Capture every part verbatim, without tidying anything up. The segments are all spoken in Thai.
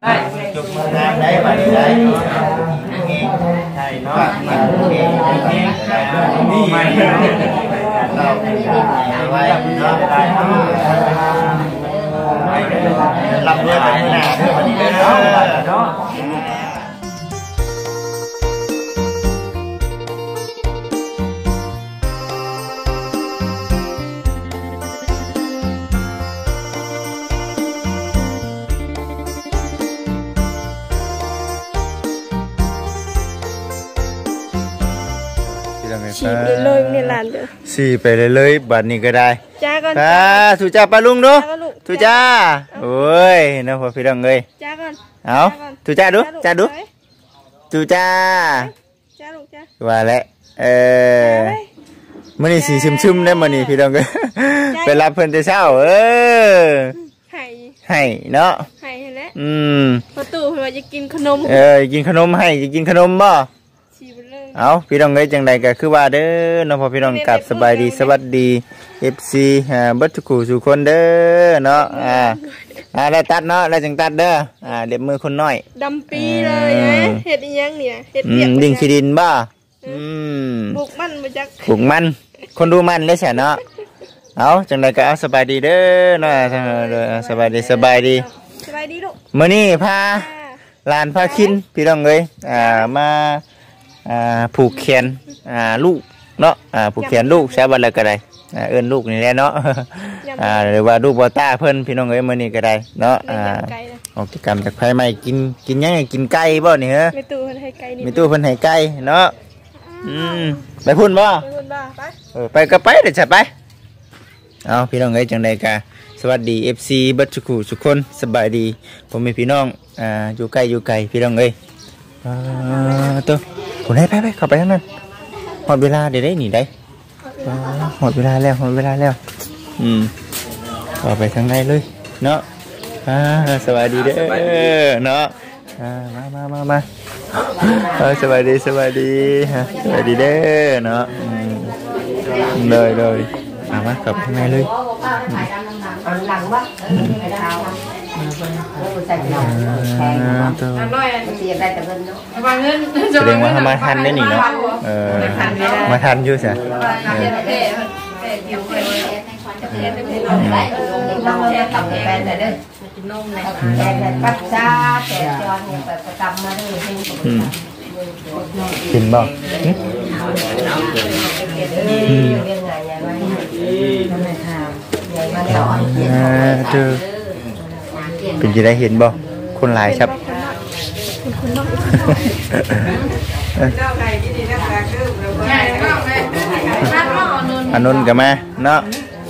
จุกมืองานได้มาได้ใช่เนาะมันเก่งเก่งนี่ไม่เราไว้เนาะได้เนาะรับเรื่องไปหน้าด้วยวันนี้เนาะเนาะฉีไปเลยในร้านเด้อสี่ไปเลยเลยบัดนี้ก็ได้จ้าก่อนจ้าสุจ้าปลาลุงดูสุจ้าโอ้ยน้องพ่อพี่น้องเลยจ้าก่อนเอาสุจ้าดูจ้าดูสุจ้าจ้าลูกจ้าว่าแล้วเออมื้อนี้สีซึมๆได้มื้อนี้พี่น้องเอ้ยไปรับเพิ่นแต่เช้าเออให้ให้เนาะให้แล้วอืมประตูเพิ่นว่าจะกินขนมเออกินขนมให้จะกินขนมบ่เอาพี่น้องเอ้ยจังใดก็คือว่าเด้อน้องพ่อพี่น้องกลับสบายดีสวัสดี เอฟ ซี อ่าเบิดทุกคู่ทุกคนเด้อเนาะอ่าอ่าแล้วตัดเนาะแล้วจังตัดเด้ออ่าเล็บมือคนน้อยดำปีเลยนะเฮ็ดอีหยังเนี่ยเฮ็ดเปียกดิ่งขี้ดินบ่อืมปลูกมันบ่จักปลูกมันคนดูมันเลยแซ่เนาะเอาจังใดก็เอาสบายดีเด้อเนาะสบายดีสบายดีสบายดีลูกมื้อนี้พาหลานพาคินพี่น้องเอ้ยอ่ามาอ่าผูกแขนอ่าลูกเนาะอ่าผูกแขนลูกใช้บัตรอะไรก็ได้อ่าเอิ้นลูกนี่แหละเนาะอ่าหรือว่าลูกบอต้าเพิ่นพี่น้องเอ้ยมื้อนี้ก็ได้เนาะอ่าออกกิจกรรมจากไผใหม่กินกินยังกินไก่บ่นี่เหรอมีตู้เพิ่นให้ไก่นี่มีตู้เพิ่นให้ไก่เนาะอืมไปพุ่นบ่ไปพุ่นบ่ไปเออไปก็ไปเดี๋ยวจะไปเอาพี่น้องเอ้ยจังได๋กะสวัสดี เอฟ ซี เบิดทุกคู่ทุกคนสบายดีผมมีพี่น้องอ่าอยู่ใกล้อยู่ไกลพี่น้องเอ้ยอ่าตัวผมให้ไปไปเข้าไปข้างนั้นหมดเวลาเดี๋ยวได้หนีได้หมดเวลาแล้วหมดเวลาแล้วอืมเข้าไปข้างในเลยเนาะอ่าสวัสดีเด้อเนาะอ่ามามามามาสวัสดีสวัสดีฮะสวัสดีเด้อเนาะเลยเลยมามาเข้าไปข้างในเลยหลังวะแสดงว่าทำมาทันได้หนิเนาะเออมาทันอยู่ใช่กินบ่เจอเป็นจะได้เห็นบ่คนหลายครับอันนนกับมาเนาะ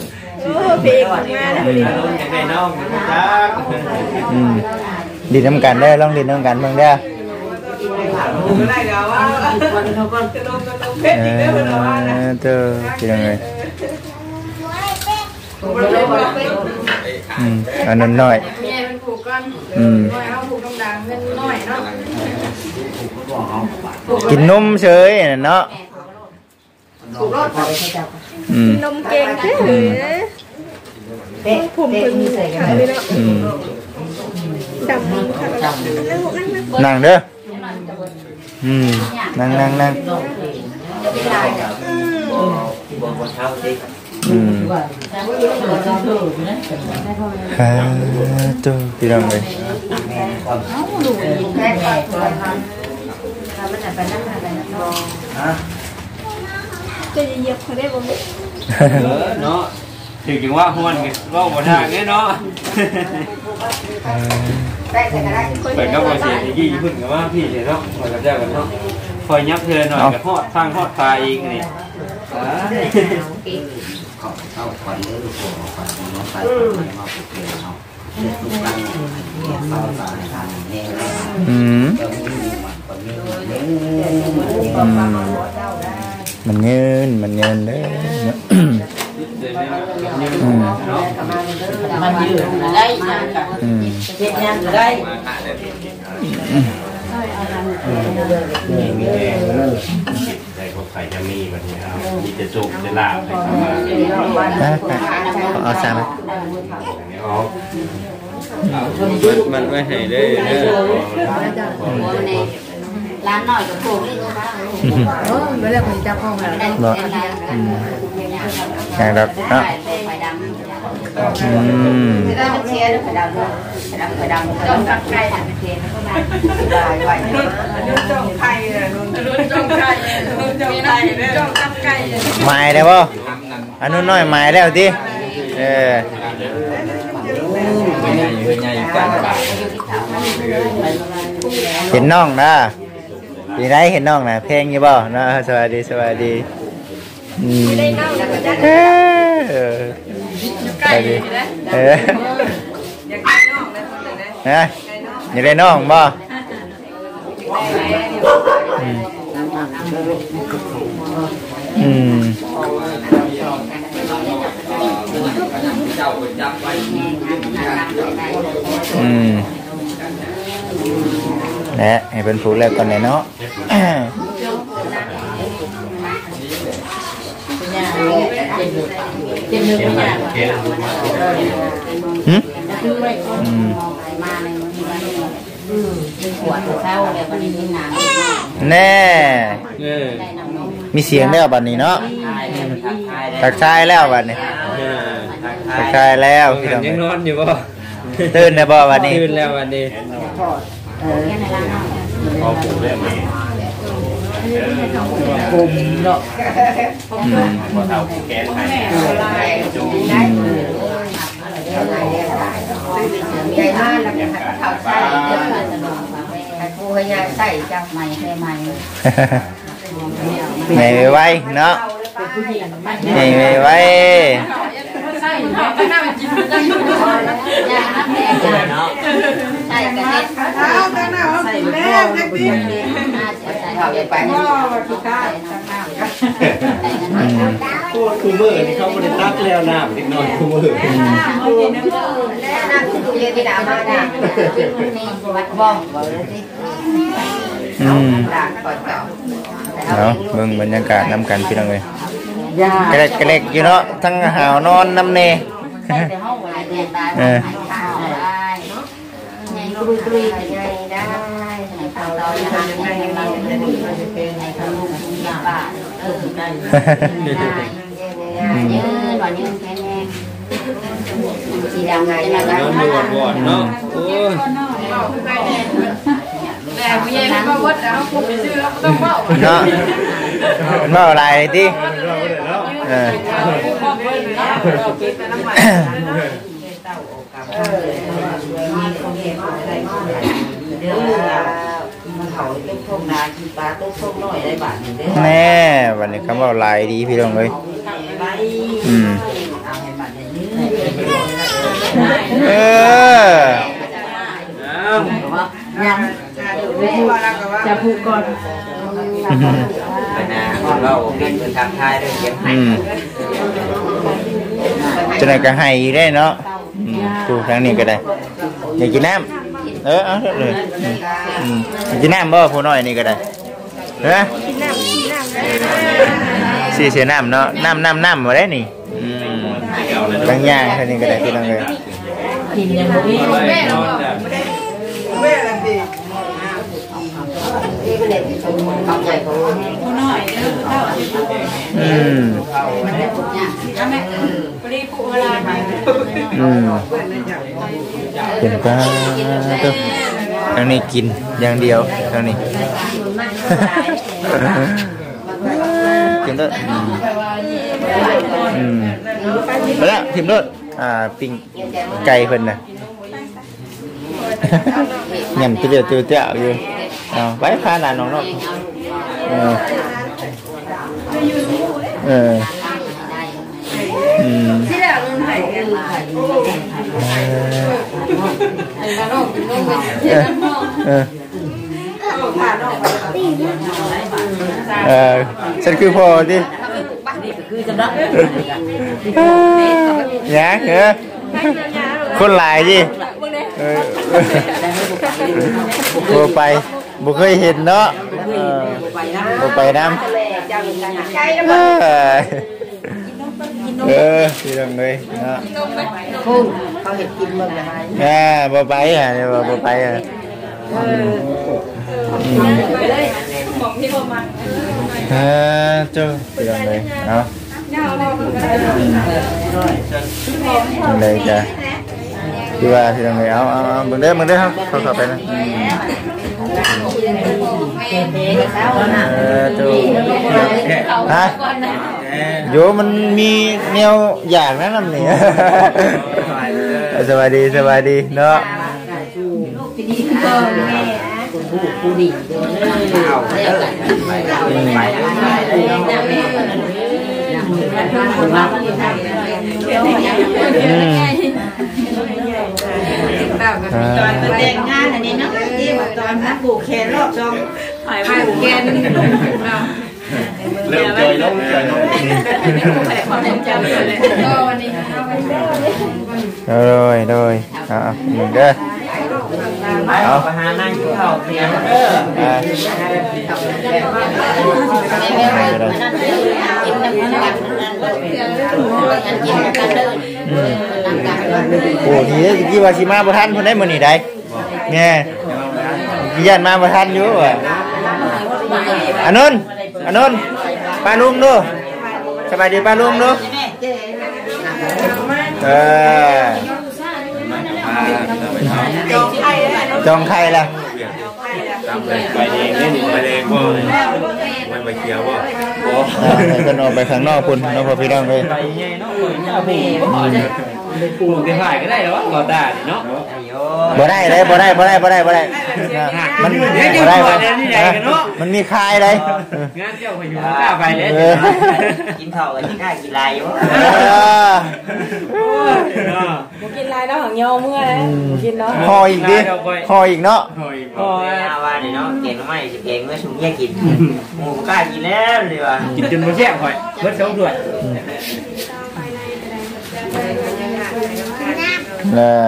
ดีน้ำกันได้ลองดีน้ำกันเมืองได้เจอเป็นยังไงอืมอันนั้นน้อยอืมกินนมเฉยเนาะอืมนมเก่งแค่เลยนะผมเป็นขายเลยเนาะดำนั่งเด้ออืมนั่งนั่งนั่งอืมฮ่าตัวพี่น้องเลยจะเหยียบเขาได้บ่เนาะถึงจังว่าห้วนกันว่าบ่ทางเนาะไปก็บ่เสียที่ยี่พึ่งกับว่าพี่เนาะคอยกับเจ้ากันเนาะคอยยับเธอหน่อยกับทอดทางทอดตาเองนี่เข้าควันเลยลูกโป่งควันน้องไปมาปลุกเองเนาะทุกครั้งเข้าตาทางนี้อืมมันเงินมันเงินเด้อมันยืดได้ยังเจ็บยังได้ได้พวกไข่จะมีแบบนี้ครับมีจะจุกจะลาบเลยครับเอาสามไหมอ๋อมันมันไม่ให้เลยเด้อร้านหน่อยกับผมนี่ก็ได้เออไม่ได้ผมจะพ้องอะไรได้อย่างแบบเนาะอืมไม่ได้เชียร์ไข่ดำไข่ดำไข่ดำต้องตักไก่ตักเทียนเข้ามาได้ไหวนุ่นจ้องไข่เลยนุ่นจ้องไข่นุ่นจ้องไข่จ้องตักไก่ไม้ได้ป่ะอันนู้นน้อยไม้แล้วดิเออเห็นน้องนะดีไรเห็นน้องนะเพลงยี่บ่เนาะสวัสดีสวัสดีไม่ได้น้องเออสวัสดีเอออยากได้น้องเลยคนเลยนะอยากได้น้องบ่อืมอืมและให้เป็นผู้เลิกก่อนเลยเนาะหืมแน่มีเสียงแล้วบัดนี้เนาะทักทายแล้วบัดนี้ทักทายแล้วพี่น้องยังนอนอยู่บ่ตื่นแล้วบ่บัดนี้ตื่นแล้วบัดนี้พอปลูกแล้วมั้ยกลุ่มเนาะอืมบ่เฒ่าแก่ไทยใหญ่มากแล้วก็เขาใส่เยอะเลยแต่กูให้ยายใส่จับใหม่ให้ใหม่ไหนไว้เนาะไหนไว้ใส่ก็น่าไปกินได้อยู่ยาน้ำแดงยาเนาะใส่กระเทียมเท้ากันนะใส่แม่แท็กซี่ใส่เขาไปพ่อที่ข้าวโคตรคูเมอร์นี่เขาไม่ได้ตักแล้วน้ำนิดหน่อยคูเมอร์น้ำคือเรียนที่ดาวมาได้นี่วัดบ้องบอกเลยสิอืมเนาะเบิ่งบรรยากาศน้ำกันพี่น้องเลยกระเล็กกระเล็กอยู่เนาะทั้งหาวนอนน้ำเนเออสีดำไงนะน้องดูบอดเนาะโอ้ยแต่ผู้ใหญ่ไม่มาวัดแล้วผมไปซื้อแล้วต้องเมาเนาะมันเมาอะไรดิเออแน่วันนี้คำว่าลายดีพี่น้องเลยอืมเออยังจะพูดก่อนนะเราเป็นคนทำทายด้วยเก็บให้จะไหนก็ให้ได้เนาะดูทางนี้ก็ได้อยากกินน้ำเออเอาเลยอยากกินน้ำบ่ผู้น้อยนี่ก็ได้เฮ้ยสีเสียน้ำเนาะน้ำน้ำน้ำมาได้นี่บางอย่างทางนี้ก็ได้พี่น้องเลยกินยังไม่แม่เราแม่อะไรดีอืมอืมเป็นป้าตัวทางนี้กินอย่างเดียวทางนี้กินด้วยอืมไปแล้วทิมด้วยอ่าปิ้งไก่เพิ่นน่ะยำตัวเดียวตัวเดียวอยู่เอาไว้พาหลานน้องเนาะเออเอออืมที่แล้วมันไหนกันเออเออฉันคือพ่อดิยังเหรอคนหลายดิเออบัวไปบุเคยเห็นเนาะบัวไปน้ำเออพี่น้องเลยเนาะนมไหมพูดเขาเห็นกินมึงนะอ่าบ่ไปอ่ะเดี๋ยวบ่ไปอ่ะเออไปเลยของที่ผมมาอ่าเจ้าพี่น้องเลยเนาะเงาเราก็ได้จังไดจ้ะที่ว่าพี่น้องเลยเอาเอาเอาเบิ่งเด้อเบิ่งเด้อครับเข้าเข้าไปนะเออเจ้าฮะโยมันมีแนวอย่างนั้นนำนี่ สวัสดีสวัสดีเนาะผู้ผู้ดีเอาไปไปตอนแต่งงานอันนี้เนาะที่ว่าตอนนั้นปลูกแขนรอบจองผ่านแกนเนาะเริ่มเจอน้องเจอน้องโดยโดยเอาหนึ่งเด้อเอาไปหานั่งกินข้าวเตียงเด้ออ่ากินน้ำกันกินกันเด้อโอ้ทีนี้กี่ว่าสิมาบ่ทันเพิ่นได้มื้อนี้ได้แน่กี่ยันมาบ่ทันอยู่ว่ะอานนท์อานนท์ป้าลุงดูสบายดีป้าลุงดูเออจองไข่ละไปเองนี่ไปเองบ่มันไปเกี่ยวบ่โอ้เพิ่นออกไปข้างนอกพุ่นเนาะพ่อพี่น้องเอ้ยไปเงี้ยเนาะปลูกได้ก็ได้แล้วก็ได้เนาะบ่ได้เลยบ่ได้บ่ได้บ่ได้บ่ได้มันบ่ได้มันมีคายเลยงานเจ้าไปอยู่กล้าไปเลยกินข้าวกันกินได้กินลายอยู่กินลายแล้วของยอเมื่อเลยกินเนาะคออีกดิคออีกเนาะโอ้ยอาว่านี่เนาะเก่งไม่สิเก่งเมื่อชุมเยี่ยกินหมูกล้ากินแล้วเลยว่ะกินจนบ่แซ่บค่อยเบิดสองถ้วยน่ะ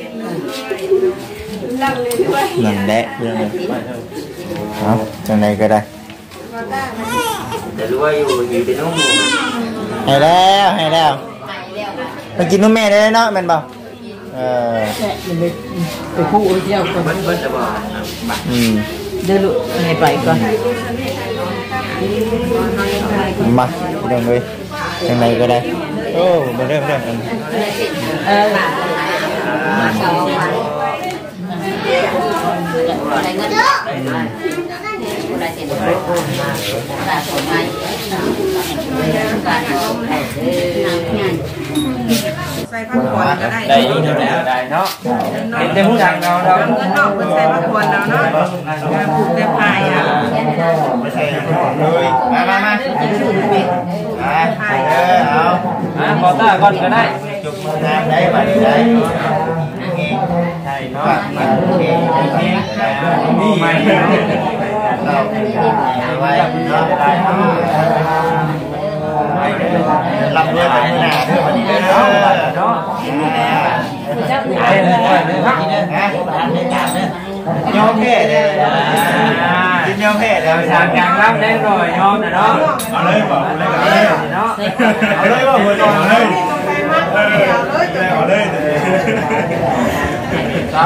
นั่นแหละเรื่องนี้เอาจังไดก็ได้แต่รู้ว่าอยู่อยู่เป็นน้องหมูให้แล้วให้แล้วไปกินนุ่มแม่ได้เนาะแม่นบ่เออไปคู่เที่ยวคนเบิ้ลเบิ้ลจะบอกอืมเดินลุให้ไปก่อนมาเรื่องเลยจังไดก็ได้โอ้บ่เริ่มเริ่มกันเอออะไรเงินอะไรเสร็จแล้วสะสมไปการใส่ผ้าผ่อนก็ได้ได้อยู่แล้วได้เนาะเห็นแต่ผู้ทางเราเราเงินนอกมันใส่ผ้าผ่อนเราเนาะการผูกแต่พายอ่ะไม่ใช่เลยมามามามาเออเอาอ่ะขอตาก่อนก็ได้จุกมือน้ำได้บัดได้ใช่เนาะมาโอเคนี่ไม่เราไว้เนาะรับด้วยกันมื้อหน้าเด้อวันนี้เด้อเนาะเนาะไอ้เนี่ยนะได้จานเด้อยอมแพ้เด้อกินยอมแพ้เด้อทางกลางรับได้หน่อยยอมนะเนาะเอาเลยบ่เอาเลยเนาะเอาเลยบ่หัวจอเอาเลยเอาเลยเรา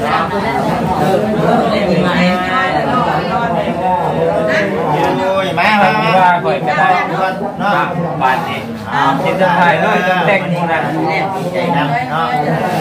โอ้ยมามาที่มาว่าก่อยก็ได้เนาะบาทนี้เห็นจะถ่ายเลยจะแต่งมูนันใจนำเนาะ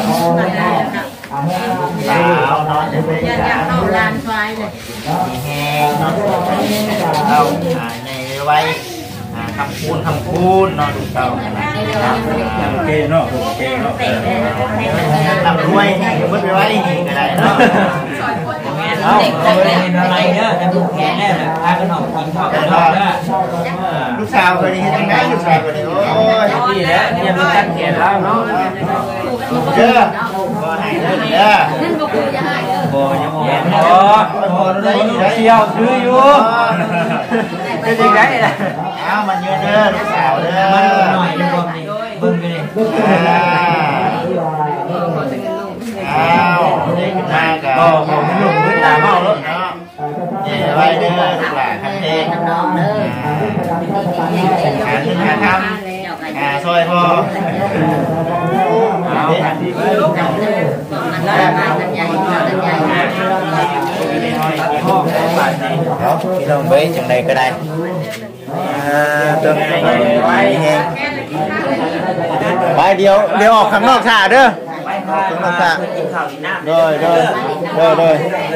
สาวเนาะจะเป็นอยากอยากเข้าร้านไฟเลยมีแหงเนาะเราในไว้คำคูณคำคูณเนาะดูเต่าโอเคเนาะโอเคเนาะทำรวยมุดไปไว้นี่ก็ได้เนาะเอาเอาไปเห็นอะไรเนี่ยจะดูแขนแน่เลยพากันออกกินข้าวกันออกเนี่ยลูกสาวคนนี้ยังไงลูกสาวคนนี้โอ้ยนี่แหละเนี่ยมันตั้งแขนแล้วเนาะเด้อบ่ให้เด้อเด้อนั่นก็คือจะให้เด้อโอ้ยยังโอ้โหเที่ยวซื้ออยู่เป็นยังไงล่ะเอามันเยอะเด้อลูกสาวเด้อมันหน่อยดีกว่านี่เบิ่งไปดิอ้าวเด็กมากับก็ผมเป็นลูกเป็นตาเมาแล้วเนาะเดี๋ยวไว้เด้อลูกหลานคันเทงน้องเด้อหาเงินหาทำหาอ่าซอยพอเอาพี่น้องเบ้จังใดก็ได้อ่าตัวไปเดี๋ยวเดี๋ยวออกข้างนอกถ่าเด้อข้างนอกถ่าโดยโดยโดยโดย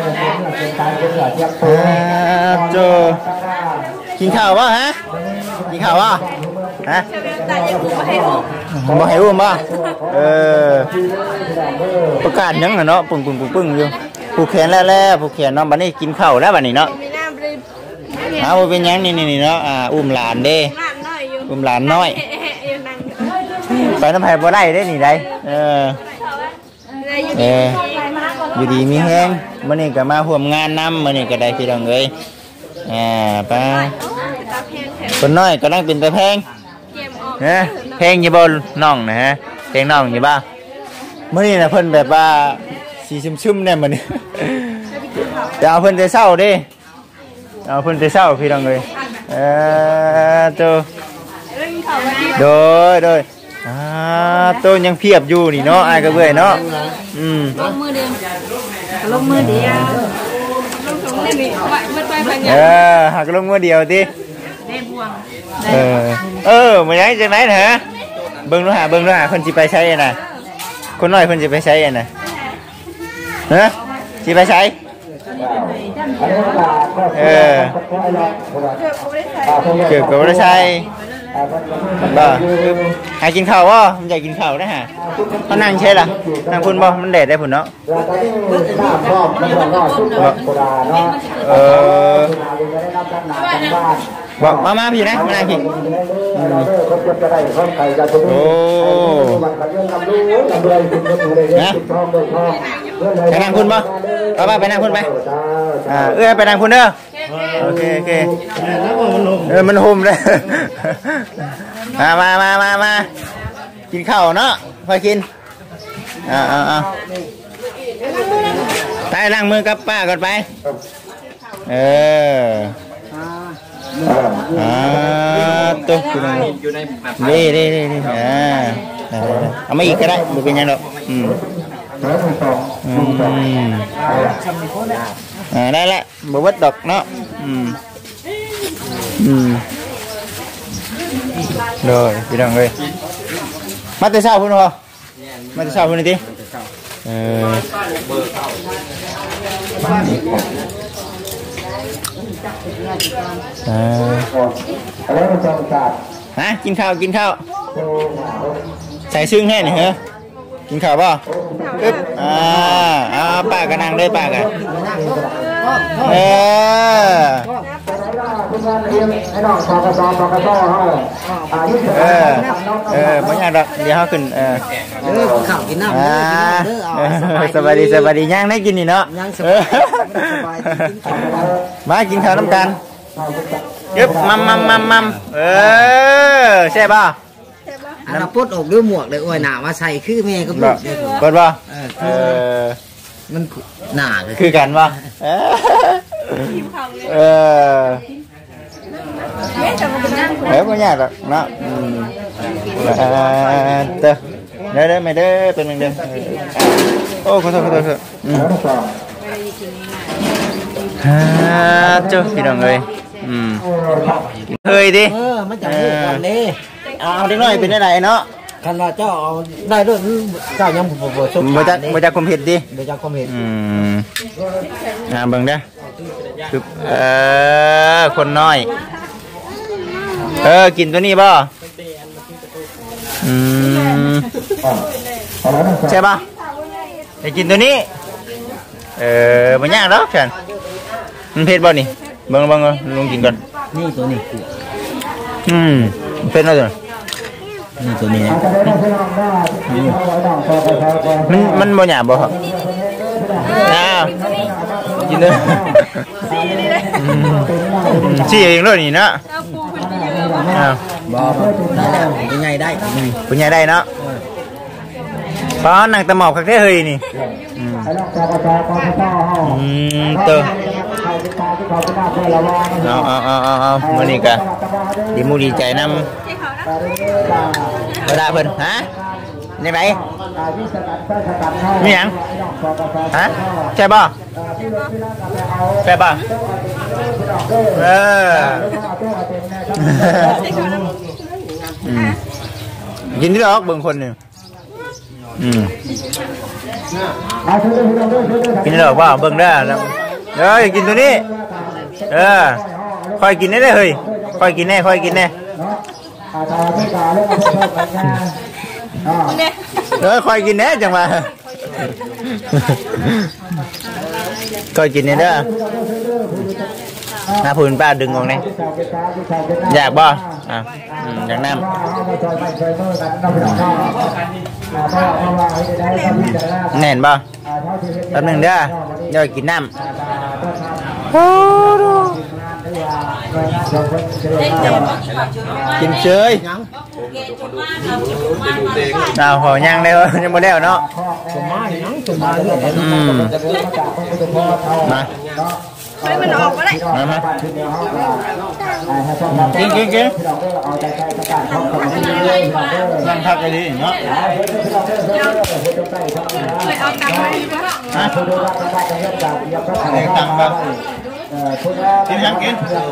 โจกินข้าวป่ะฮะกินข้าวป่ะฮะบ่ให้อุ้มป่ะเออประกาศยังเหรอเนาะปึ้งปึ้งปึ้งปึ้งอยู่ผูกแขนแล้วแล้วผูกแขนเนาะบัดนี้กินข้าวแล้วบัดนี้เนาะเอาเป็นยังนี่นี่เนาะอ่าอุ้มหลานเด้อุ้มหลานน้อยไปน้ำไผ่บ่ได้ได้นี่ได้เออเอออยู่ดีมีแห้งมื้อนี้ก็มาร่วมงานนำมื้อนี้ก็ได้พี่น้องเอ้ยอ่าไปคนน้อยกำลังเป็นตะแพงนะเพลงอยู่บ่น้องนะฮะเพลงน้องอยู่บ่มื้อนี้น่ะเพิ่นแบบว่าสีซึมๆแน่มื้อนี้จะเอาเพิ่นแต่เช้าเด้เอาเพิ่นแต่เช้าพี่น้องเอ้ยเออโตโดยโดยอ่าโตยังเพียบอยู่นี่เนาะอ้ายก็เบื่อเนาะอืมลงมือเดียวลงมือเดียวลงมือนี่มันไปไปเนี่ยเออหักลงมือเดียวติได้บ่วงเออเออมายังจังไหนนะฮะเบิ่งดูหาเบิ่งดูหาเพิ่นสิไปใช้น่ะคนน้อยเพิ่นสิไปใช้น่ะฮะสิไปใช้เออเกือบกับบ่ได้ใช้บ่ให้กินข้าวบ่มันอยากกินข้าวนะฮะเฮานั่งใช่ล่ะนั่งพุ่นบ่มันแดดได้พุ่นเนาะเออบอกมามาพี่นะมาพี่โอ้นะไปนั่งคุณป่ะเอาไปไปนั่งคุณไปอ่าเอื้อไปนั่งคุณเด้อโอเคโอเคเออมันหุ่มเลยมามามามามากินข้าวเนาะพอกินอ่าอ่าอ่าไปล้างมือกับป้าก่อนไปเอออ่าตุ๊กนี่นี่นี่นี่อ่าเอามาอีกก็ได้ไม่เป็นยังหรอกอืมอืมอ่าได้ละบ่วัดดอกเนาะอืมอืมrồiพี่น้องเอ้ยมาแต่เช้าพุ่นเหรอมาแต่เช้าพุ่นนี่ติเออเออฮะกินข้าวกินข้าวใส่ซึ้งแค่นี่เหรอกินข้าวป่ะปึ๊บอ่าอ่าป้าก็นั่งเลยป้าก็เออเออเออไม่ยากดอกเดี๋ยวเขาขึ้นเออข้าวกินน้ำสบายดีสบายดีย่างได้กินนี่เนาะมากินข้าวน้ำกันยึบมัมมัมมัมมัมเออใช่ป่ะอันนั้นปลดออกด้วยหมวกเลยโอ้ยหนามาใส่คือแม่ก็ปลดเลยปลดป่ะเออมันหนาเลยคือกันป่ะเออเฮ้ยไม่ยากหรอกเนาะเด้อเด้อเด้อไม่เด้อเป็นยังเด้อโอ้ขอโทษขอโทษขอโทษฮ่าเจ้าพี่น้องเลยอืมเคยดิเออมันจะพูดกันดิเอาเด็กน้อยเป็นอะไรเนาะคันว่าเจ้าเอาได้ด้วยเจ้ายังบ่บ่สมบ่จักบ่จักความเผ็ดดิบ่จักความเผ็ดอืมอ่าเบิ่งเด้อคือเออคนน้อยเออกินตัวนี้ป่ะอืมใช่ป่ะจะกินตัวนี้เออมันยากหรอกฉันมันเผ็ดป่ะนี่เบิ่งเบิ่งลองกินก่อนนี่ตัวนี้อืมเผ็ดไหมตัวนี่ตัวนี้มันมันบ่หยาบบ่ครับอ้าวกินเลยชี้เองเลยนี่นะอ้าวบ่ได้แล้วเป็นไงได้เป็นไงได้เนาะป้านั่งตะหมอบคักแท้เฮ้ยนี่อืมอืมเตอเอาเอาเอาเอาเอามื้อนี้ก็ดีมูดีใจนำเวลาเพิ่นฮะยังไงมีหยังฮะใช่ป่ะใช่ป่ะเออกินที่ดอกเบิ่งคนหนึ่งอืมกินที่ดอกว่าเบิ่งได้แล้วเอ้ยกินตัวนี้เออค่อยกินได้เลยเฮ้ยค่อยกินแน่ค่อยกินแน่เออค่อยกินแน่จังมาค่อยกินแน่เด้อน้าพูนป้าดึงออกนี่อยากบ่อ่ะอยากน้ำแน่นบ่แป๊บนึงเด้อเดี๋ยวกินน้ำกินเฉยเอาหอย่างได้ยังไม่ได้เนาะมาไม่มันออกมาได้มามากินกินกินนั่งพักกันดีเนาะไม่เอาตังค์มาดีกว่าฮะเด็กตังค์บ้างกินยังกิน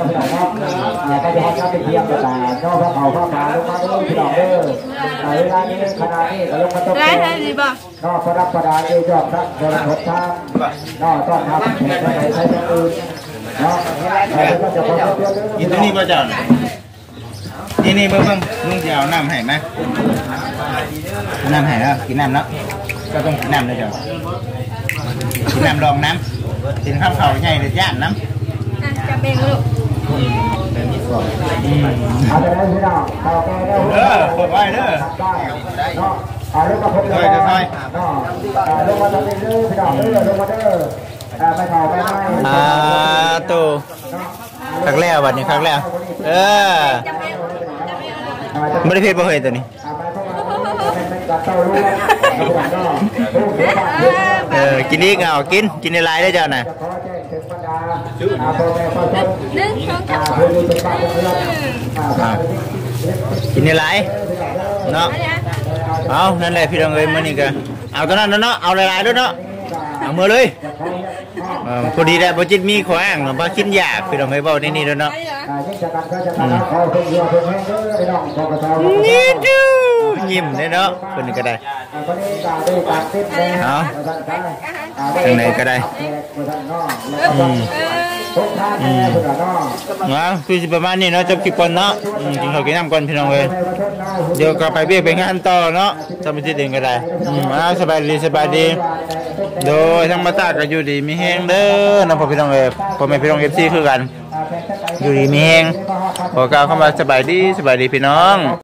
ได้ได้ดีป่ะนอกประดับประดาเอยอดรักบริโภคทางนอกต้อนรับใช้ใช้อื่นเนาะกินตัวนี้ป่ะจ๊ะนี่นี่เบิ่งเบิ่งลุงจะเอาน้ำให้ไหมน้ำให้แล้วกินน้ำแล้วก็ต้องกินน้ำเลยจ้ะกินน้ำรองน้ำกินข้าวเข่าใหญ่เลยย่านน้ำจะเบ่งลูกเอาไปได้พี่น้องเอาไปได้เด้อเปิดไว้เด้อเนาะเอาลูกกระพุ้งเลยเนาะลงมาตรงนี้เด้อพี่น้องเด้อลงมาเด้อไปต่อไปไหมอ่าตู่ครั้งแรกวันนี้ครั้งแรกเออไม่ได้เพชรบ่เคยตัวนี้เออกินอีกเอากินกินในไลน์ได้เจ้าน่ะนึ่งสองสามกินในไลน์เนาะเอานั่นแหละพี่น้องเอ้ยมื้อนี้ก็เอาตัวนั้นเนาะเอาหลายๆด้วยเนาะเอามือเลยพอดีแหละบ่จิตมีขออ้างบ่กินยากพี่น้องเอ้ยเว้าในนี้แล้วเนาะนี่ดูยิ้มได้เนาะเพิ่นก็ได้เอาทางไหนก็ได้อืมอืมนะคือประมาณนี้เนาะจบคลิปก่อนเนาะกินข้าวกินน้ำก่อนพี่น้องเอ้ยเดี๋ยวก็ไปเบี้ยไปงานต่อเนาะทำไปที่เดินก็ได้อืมเอาสบายดีสบายดีโดยทั้งมาตาก็อยู่ดีมีแห้งเด้อน้องพ่อพี่น้องเอ้ยพ่อแม่พี่น้อง เอฟ ซี คือกันอยู่ดีมีแห้งขอกล่าวคำว่าสบายดีสบายดีพี่น้อง